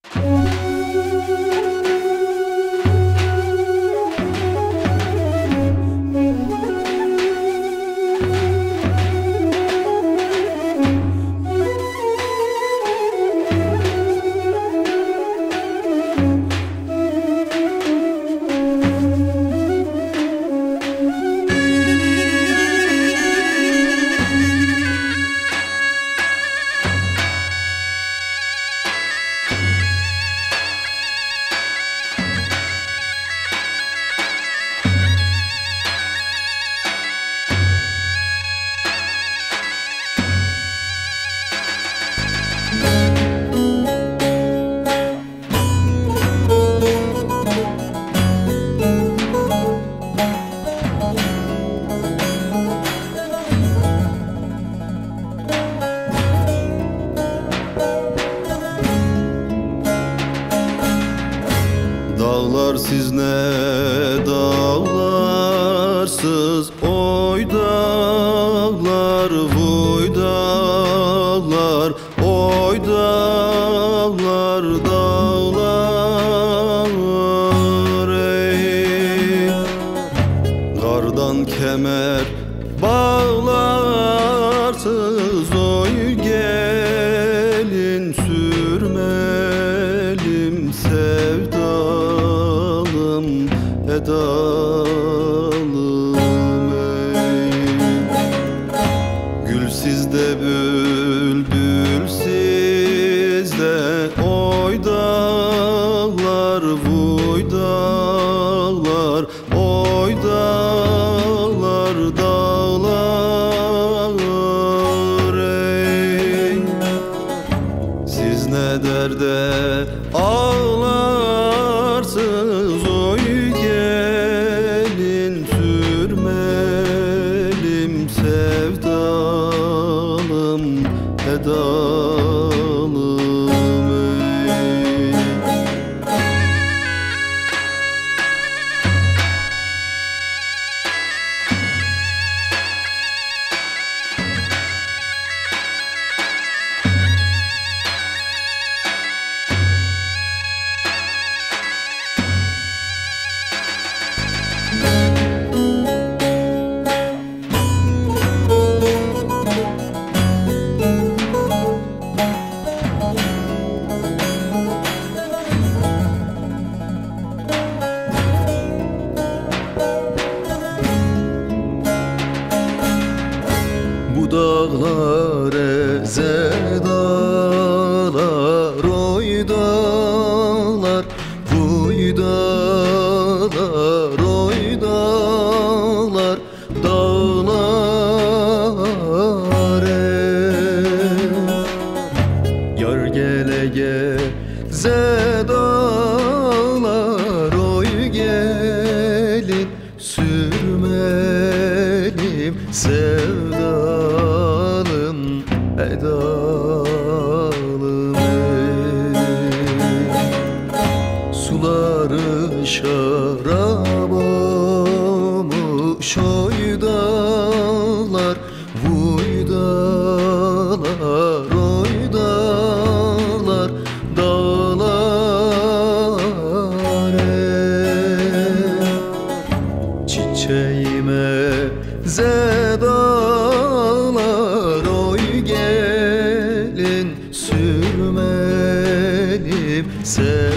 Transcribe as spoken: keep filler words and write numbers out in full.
Dağlar siz ne dağlarsız, oy dağlar, vuy dağlar, oy dağlar, dağlar ey. Kardan kemer bağlarsız, oy gelin sürmelim sevdalım edalım ey. Gül sizde bülbül sizde, oy dağlar, vuy dağlar, oy dağlar, dağlar ey. Siz ne derde ağlarsız, oy gelin sürmelim sevdalım edalım ey. Bu dağlar eze dağlar, oy dağlar, vuy dağlar, oy dağlar, dağlar ey. Yar gele geze dağlar, oy gelin sürmelim sevdalım edalım ey. Suları şarap olmuş, oy dağlar, vuy dağlar, oy dağlar, dağlar ey. Çiçeğime zedalar, oy gelin sürmelim sevdalım